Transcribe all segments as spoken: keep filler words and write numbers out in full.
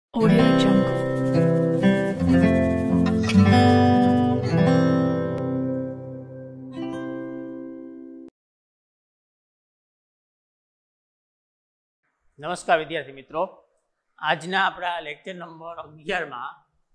Audio Jungle. નમસ્કાર વિદ્યાર્થી મિત્રો, આજના આપણા લેક્ચર નંબર અગિયાર માં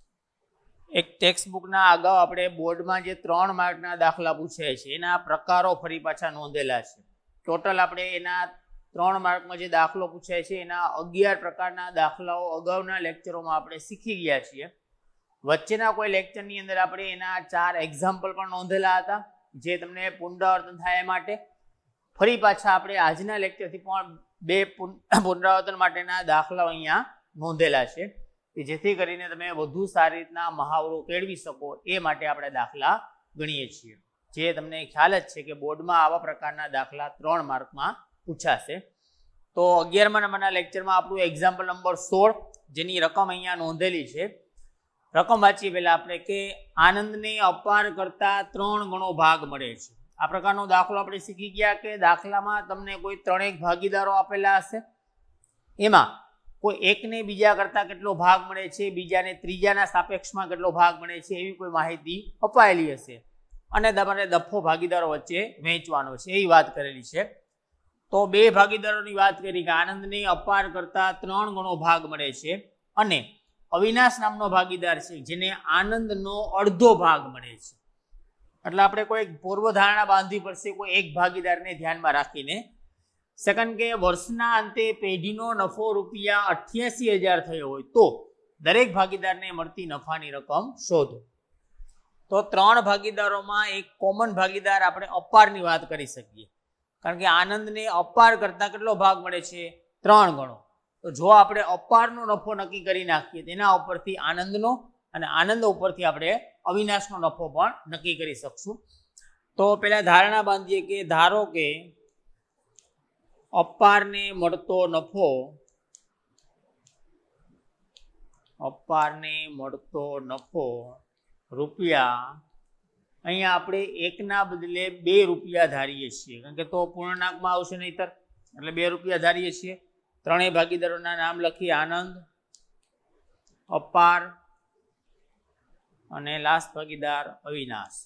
એક ટેક્સ્ટ બુકના અગાઉ આપણે બોર્ડમાં જે ત્રણ માર્કના દાખલા પૂછાય છે એના પ્રકારો ફરી પાછા નોંધેલા છે. ટોટલ આપણે એના ત્રણ માર્કમાં જે દાખલો પૂછાય છે એના અગિયાર પ્રકારના દાખલાઓ અગાઉના લેક્ચરોમાં આપણે શીખી ગયા છીએ. વચ્ચેના કોઈ લેક્ચરની અંદર આપણે એના ચાર એક્ઝામ્પલ પણ નોંધેલા હતા જે તમને પુનરાવર્તન થાય એ માટે. ફરી પાછા આપણે આજના લેક્ચરથી પણ બે પુનરાવર્તન માટેના દાખલાઓ અહીંયા નોંધેલા છે કે જેથી કરીને તમે વધુ સારી રીતના મહાવરો કેળવી શકો એ માટે આપણે દાખલા ગણીએ છીએ. જે તમને ખ્યાલ જ છે કે બોર્ડમાં આવા પ્રકારના દાખલા ત્રણ માર્કમાં પૂછાશે. તો અગિયારમા નંબરના લેક્ચરમાં આપણું એક્ઝામ્પલ નંબર સોળ જેની રકમ અહીંયા નોંધેલી છે. રકમ વાંચીએ પહેલા આપણે કે આનંદને અપાર કરતા ત્રણ ગણો ભાગ મળે છે. આ પ્રકારનો દાખલો આપણે શીખી ગયા કે દાખલામાં તમને કોઈ ત્રણેક ભાગીદારો આપેલા હશે, એમાં કોઈ એકને બીજા કરતા કેટલો ભાગ મળે છે, બીજાને ત્રીજાના સાપેક્ષમાં કેટલો ભાગ મળે છે એવી કોઈ માહિતી અપાયેલી હશે અને તમારે દફો ભાગીદારો વચ્ચે વહેંચવાનો છે એવી વાત કરેલી છે. તો બે ભાગીદારોની વાત કરી કે આનંદને અપાર કરતા ત્રણ ગણો ભાગ મળે છે અને અવિનાશ નામનો ભાગીદાર છે જેને આનંદનો અડધો ભાગ મળે છે. એટલે આપણે કોઈ પૂર્વ ધારણા બાંધવી પડશે કોઈ એક ભાગીદારને ધ્યાનમાં રાખીને. સેકન્ડ કે વર્ષના અંતે પેઢીનો નફો રૂપિયા અઠ્યાસી હજાર થયો હોય તો દરેક ભાગીદારને મળતી નફાની રકમ શોધો. તો ત્રણ ભાગીદારોમાં એક કોમન ભાગીદાર આપણે અપારની વાત કરી શકીએ કારણ કે આનંદને અપાર કરતા કેટલો ભાગ મળે છે, ત્રણ ગણો. તો જો આપણે અપારનો નફો નક્કી કરી નાખીએ તેના ઉપરથી આનંદનો અને આનંદ ઉપરથી આપણે અવિનાશનો નફો પણ નક્કી કરી શકશું. તો પેલા ધારણા બાંધીએ કે ધારો કે અપારને મળતો નફો અપારને મળતો નફો રૂપિયા, અહીંયા આપણે એકના બદલે બે રૂપિયા ધારીએ છીએ કારણ કે તો પૂર્ણાંકમાં આવશે નહીતર, એટલે બે રૂપિયા ધારીએ છીએ. ત્રણેય ભાગીદારોના નામ લખીએ, આનંદ, અપાર અને લાસ્ટ ભાગીદાર અવિનાશ.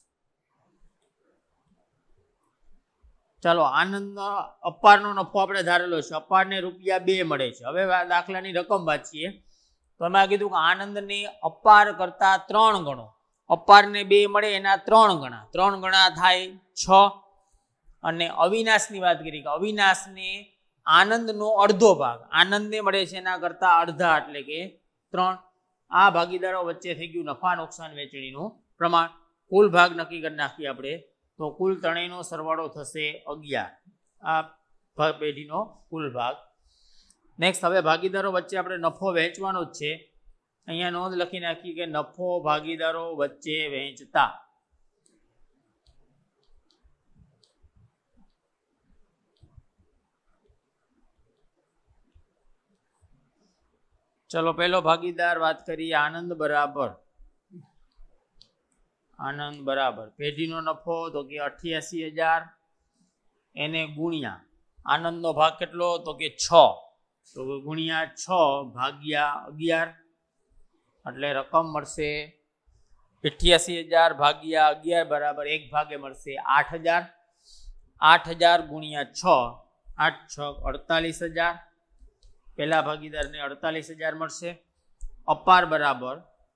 ચાલો, આનંદ અપારનો નફો આપણે ધારેલો છે, અપારને રૂપિયા બે મળે છે. હવે દાખલાની રકમ વાંચીએ તો અમે કીધું કે આનંદને અપાર કરતા ત્રણ ગણો, અપારને બે મળે એના ત્રણ ગણા, ત્રણ ગણા થાય છ. અને અવિનાશની વાત કરી કે અવિનાશને આનંદનો અડધો ભાગ, આનંદને મળે છે એના કરતા અડધા એટલે કે ત્રણ. આ ભાગીદારો વચ્ચે થઈ ગયું નફા નુકસાન વેચણીનું પ્રમાણ. કુલ ભાગ નક્કી કરી નાખીએ આપણે તો કુલ ત્રણેયનો સરવાળો થશે અગિયાર. આ પેઢીનો કુલ ભાગ. નેક્સ્ટ, હવે ભાગીદારો વચ્ચે આપણે નફો વહેંચવાનો જ છે. અહીંયા નોંધ લખી નાખી કે નફો ભાગીદારો વચ્ચે વહેંચતા. ચલો, પહેલો ભાગીદાર વાત કરીએ આનંદ બરાબર આનંદ બરાબર પેઢીનો નફો તો કે અઠ્યાસી હજાર એને ગુણ્યા આનંદનો ભાગ કેટલો તો કે છ, તો ગુણ્યા છ ભાગ્યા અગિયાર એટલે રકમ મળશે અઠ્યાસી હજાર ભાગ્યા અગિયાર બરાબર એક ભાગે મળશે આઠ હજાર. આઠ હજાર ગુણ્યા છ, આઠ છ અડતાલીસ હજાર. પહેલા ભાગીદારને અડતાલીસ હજાર મળશે. અપાર બરાબર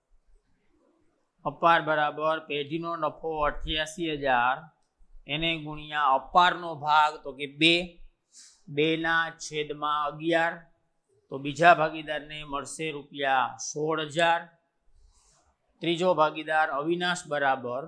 અપાર બરાબર પેઢીનો નફો અઠ્યાસી હજાર એને ગુણ્યા અપારનો ભાગ તો કે બે, બે ના છેદમાં અગિયાર. તો બીજા ભાગીદારને મળશે રૂપિયા સોળ હજાર. ત્રીજો ભાગીદાર અવિનાશ બરાબર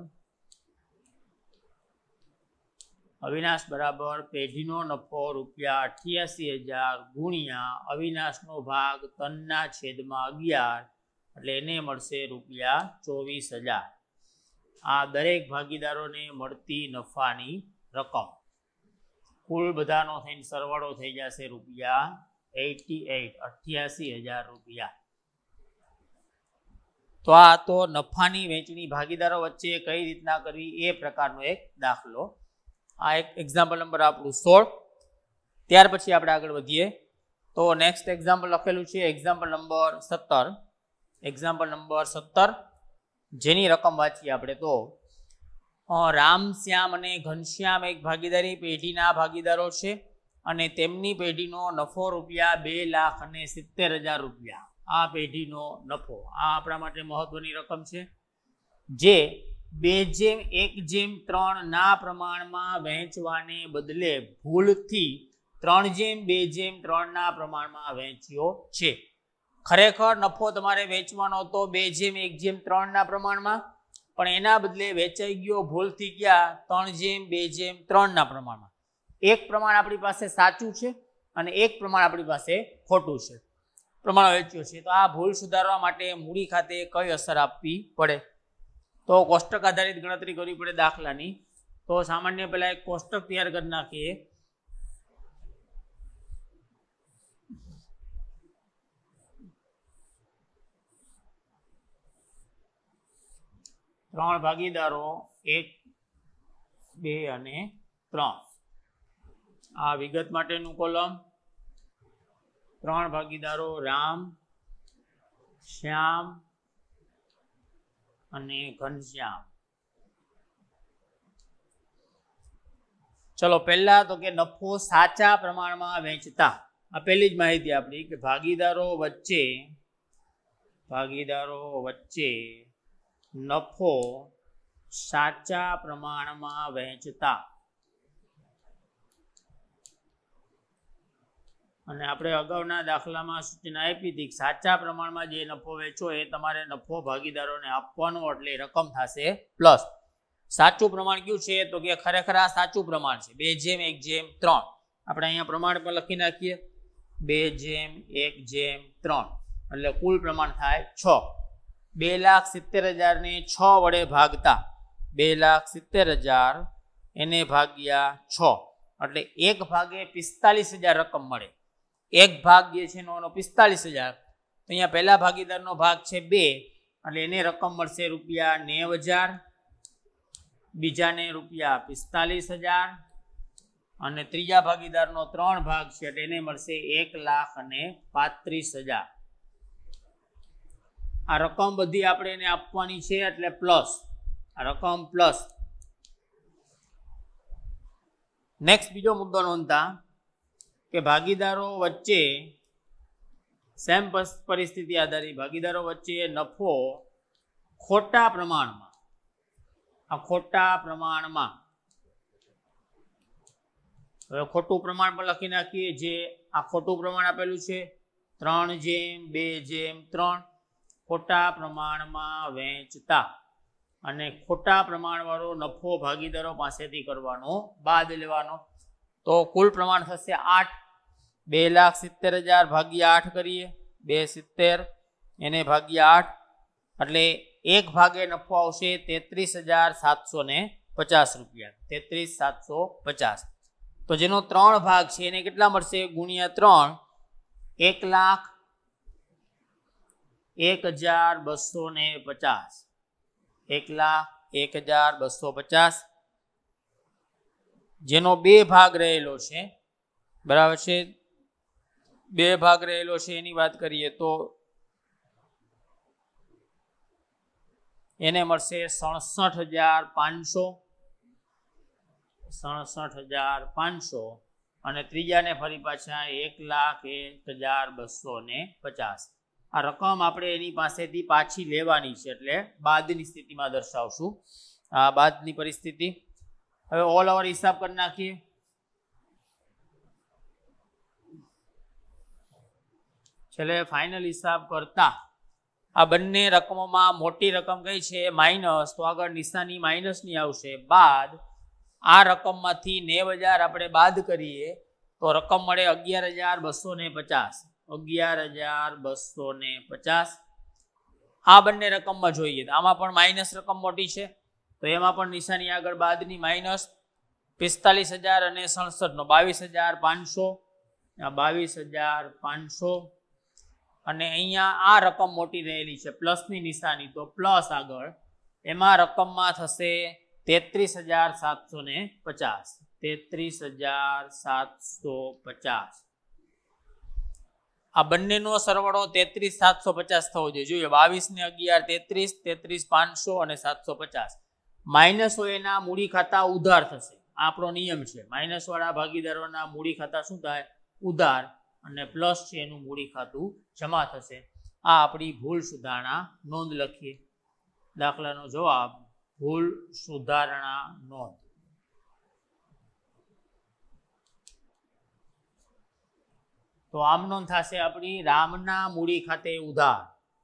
અવિનાશ બરાબર પેઢીનો નફો રૂપિયા અઠ્યાસી હજાર ગુણ્યા અવિનાશનો ભાગ ત્રણના છેદમાં અગિયાર એટલે એને મળશે રૂપિયા ચોવીસ હજાર. આ દરેક ભાગીદારોને મળતી નફાની રકમ. કુલ બધાનો થઈને સરવાળો થઈ જશે રૂપિયા એટી એટ અઠ્યાસી હજાર રૂપિયા. તો આ તો નફાની વહેંચણી ભાગીદારો વચ્ચે કઈ રીતના કરવી એ પ્રકારનો એક દાખલો. આ એક એક્ઝામ્પલ નંબર આપણું સોળ. ત્યાર પછી આપણે આગળ વધીએ તો નેક્સ્ટ એક્ઝામ્પલ લખેલું છે એક્ઝામ્પલ નંબર સત્તર. એક્ઝામ્પલ નંબર સત્તર જેની રકમ વાંચીએ આપણે તો રામ, શ્યામ અને ઘનશ્યામ એક ભાગીદારી પેઢીના ભાગીદારો છે અને તેમની પેઢીનો નફો રૂપિયા બે લાખ અને સિત્તેર હજાર રૂપિયા. આ પેઢીનો નફો આ આપણા માટે મહત્વની રકમ છે, જે બે જેમ એક જેમ ત્રણ ના પ્રમાણમાં વહેંચવાને બદલે ભૂલથી ત્રણ જેમ બે જેમ ત્રણ ના પ્રમાણમાં વહેંચ્યો છે. ખરેખર નફો તમારે વેચવાનો હતો બે જેમ એક જેમ ત્રણ ના પ્રમાણમાં, પણ એના બદલે વેચાઈ ગયો ભૂલથી ક્યાં ત્રણ જેમ બે જેમ ત્રણ ના પ્રમાણમાં. એક પ્રમાણ આપણી પાસે સાચું છે અને એક પ્રમાણ આપણી પાસે ખોટું છે, પ્રમાણ વેચ્યો છે. તો આ ભૂલ સુધારવા માટે મૂડી ખાતે કઈ અસર આપવી પડે? તો કોષ્ટક આધારિત ગણતરી કરવી પડે દાખલાની. તો સામાન્ય પહેલા એક કોષ્ટક તૈયાર કરી નાખીએ. ત્રણ ભાગીદારો એક, બે અને ત્રણ. આ વિગત માટેનું કોલમ. ત્રણ ભાગીદારો રામ, શ્યામ અને ઘનશ્યામ. ચલો પહેલા તો કે નફો સાચા પ્રમાણમાં વહેંચતા. આ પહેલી જ માહિતી આપણી કે ભાગીદારો વચ્ચે ભાગીદારો વચ્ચે નફો સાચા પ્રમાણમાં વહેંચતા. અને આપણે અગાઉના દાખલામાં સૂચના આપી હતી કે સાચા પ્રમાણમાં જે નફો વેચો એ તમારે નફો ભાગીદારોને આપવાનો, એટલે રકમ થશે પ્લસ. સાચું પ્રમાણ કયું છે? તો કે ખરેખર આ સાચું પ્રમાણ છે બે જેમ એક જેમ ત્રણ. આપણે અહીંયા પ્રમાણ પણ લખી નાખીએ બે જેમ એક જેમ ત્રણ, એટલે કુલ પ્રમાણ થાય છ. બે લાખ સિત્તેર હજાર ને છ વડે ભાગતા બે લાખ સિત્તેર હજાર એને ભાગ્યા છ, એટલે એક ભાગે પિસ્તાલીસ હજાર રકમ મળે. એક ભાગ જે છે એનો પિસ્તાલીસ હજાર. તો અહીંયા પહેલા ભાગીદારનો ભાગ છે બે, એટલે એને રકમ મળશે રૂપિયા નેવ હજાર, બીજાને રૂપિયા પિસ્તાલીસ હજાર, અને ત્રીજા ભાગીદારનો ત્રણ ભાગ છે એટલે એને મળશે એક લાખ અને પાંત્રીસ હજાર. આ રકમ બધી આપણે એને આપવાની છે એટલે પ્લસ. આ રકમ પ્લસ. નેક્સ્ટ બીજો મુદ્દો નોંધતા કે ભાગીદારો વચ્ચે સેમ પરિસ્થિતિ આધારિત ભાગીદારો વચ્ચે નફો ખોટા પ્રમાણમાં આ ખોટા પ્રમાણમાં હવે ખોટું પ્રમાણ પણ લખી નાખીએ. જે આ ખોટું પ્રમાણ આપેલું છે ત્રણ જેમ બે જેમ ત્રણ, ખોટા પ્રમાણમાં વહેંચતા. અને ખોટા પ્રમાણવાળો નફો ભાગીદારો પાસેથી કરવાનો, બાદ લેવાનો. તો કુલ પ્રમાણ થશે આઠ. બે લાખ સિત્તેર હજાર ભાગ્યા આઠ કરીએ, બે સિત્તેર એને ભાગ્યા આઠ, એટલે એક ભાગે નફો આવશે તેત્રીસ હજાર સાતસો ને પચાસ રૂપિયા. તેત્રીસ સાતસો પચાસ. તો જેનો ત્રણ ભાગ છે એને કેટલા મળશે? ગુણ્યા ત્રણ, એક લાખ એક હજાર બસો ને પચાસ. એક લાખ એક હજાર બસો પચાસ. જેનો બે ભાગ રહેલો છે, બરાબર છે, બે ભાગ રહેલો છે એની વાત કરીએ તો એને મળશે સડસઠ હજાર પાંચસો. સડસઠ હજાર પાંચસો. અને ત્રીજાને ફરી પાછા એક લાખ એક હજાર બસો ને પચાસ. આ રકમ આપણે એની પાસેથી પાછી લેવાની છે, એટલે બાદની સ્થિતિમાં દર્શાવશું. આ બાદની પરિસ્થિતિ. હવે ઓલ ઓવર હિસાબ કરી નાખીએ. છેલ્લે ફાઇનલ હિસાબ કરતા આ બંને રકમોમાં મોટી રકમ કઈ છે? માઇનસ. તો આગળ નિશાની માઇનસની આવશે. બાદ આ રકમમાંથી નેવ હજાર આપણે બાદ કરીએ તો રકમ મળે અગિયાર હજાર બસો ને પચાસ. અગિયાર હજાર બસો ને પચાસ. આ બંને રકમમાં જોઈએ તો આમાં પણ માઇનસ રકમ મોટી છે, તો એમાં પણ નિશાની આગળ બાદની માઇનસ. પિસ્તાલીસ હજાર અને સડસઠ નો બાવીસ હજાર પાંચસો. બાવીસ હજાર પાંચસો. અને અહીંયા આ રકમ મોટી રહેલી છે પ્લસની નિશાની, તો પ્લસ આગળ એમાં રકમમાં થશે તેત્રીસ હજાર સાતસો ને પચાસ. તેત્રીસ હજાર સાતસો પચાસ. આ બંનેનો સરવાળો તેત્રીસ સાતસો પચાસ થવો જોઈએ. જોઈએ બાવીસ ને અગિયાર તેત્રીસ, તેત્રીસ પાંચસો અને સાતસો પચાસ. માઇનસ હોય એના મૂડી ખાતા ઉધાર થશે. આ આપણો નિયમ છે. માઇનસ વાળા ભાગીદારોના મૂડી ખાતા શું થાય? ઉધાર. અને પ્લસ છે એનું મૂડી ખાતું જમા થશે. આ આપણી ભૂલ સુધારણા નોંધ લખીએ. દાખલાનો જવાબ ભૂલ સુધારણા નોંધ. તો આમ નોંધ થશે આપણી રામના મૂડી ખાતે ઉધાર.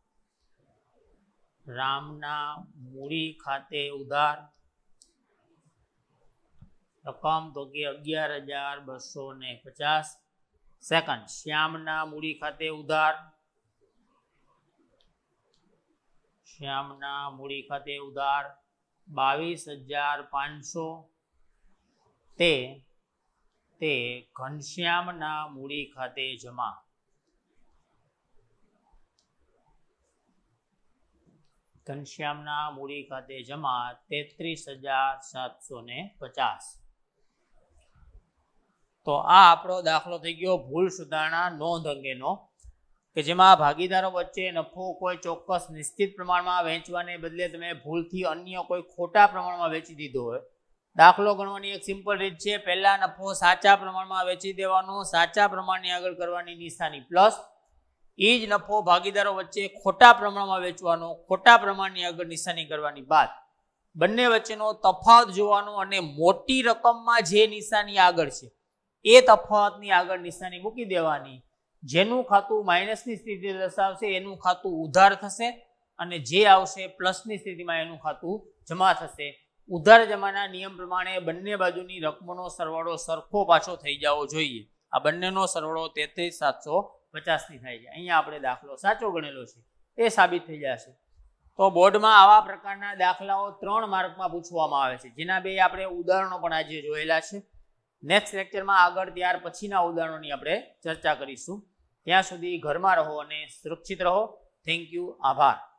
રામના મૂડી ખાતે ઉધાર રકમ તો કે અગિયાર હજાર બસો ને પચાસ. સેકન્ડ, શ્યામના મૂડી ખાતે ઉધાર. શ્યામના મૂડી ખાતે ઉધાર બાવીસ હજાર પાંચસો. તે તે ઘનશ્યામના મૂડી ખાતે જમા. ઘનશ્યામના મૂડી ખાતે જમા તેત્રીસ હજાર સાતસો ને પચાસ. તો આ આપણો દાખલો થઈ ગયો ભૂલ સુધારણા નોંધ અંગેનો, કે જેમાં ભાગીદારો વચ્ચે નફો કોઈ ચોક્કસ નિશ્ચિત પ્રમાણમાં વહેંચવાને બદલે તમે ભૂલથી અન્ય કોઈ ખોટા પ્રમાણમાં વેચી દીધો હોય. દાખલો ગણવાની એક સિમ્પલ રીત છે. પહેલા નફો સાચા પ્રમાણમાં વેચી દેવાનો, સાચા પ્રમાણની આગળ કરવાની નિશાની પ્લસ. એ જ નફો ભાગીદારો વચ્ચે ખોટા પ્રમાણમાં વેચવાનો, ખોટા પ્રમાણની આગળ નિશાની કરવાની બાદ બંને વચ્ચેનો તફાવત જોવાનો અને મોટી રકમમાં જે નિશાની આગળ છે એ તફાવતની આગળ નિશાની મૂકી દેવાની. જેનું ખાતું માઇનસની સ્થિતિ દર્શાવશે એનું ખાતું ઉધાર થશે અને જે આવશે પ્લસની સ્થિતિમાં એનું ખાતું જમા થશે. ઉધાર જમાના નિયમ પ્રમાણે બંને બાજુની રકમોનો સરવાળો સરખો પાછો થઈ જવો જોઈએ. આ બંનેનો સરવાળો તેત્રીસ સાતસો પચાસ ની થાય છે. અહીંયા આપણે દાખલો સાચો ગણેલો છે એ સાબિત થઈ જશે. તો બોર્ડમાં આવા પ્રકારના દાખલાઓ ત્રણ માર્કમાં પૂછવામાં આવે છે, જેના બે આપણે ઉદાહરણો પણ આજે જોયેલા છે. નેક્સ્ટ લેક્ચરમાં આગળ ત્યાર પછીના ઉદાહરણોની આપણે ચર્ચા કરીશું. ત્યાં સુધી ઘરમાં રહો અને સુરક્ષિત રહો. Thank you. આભાર.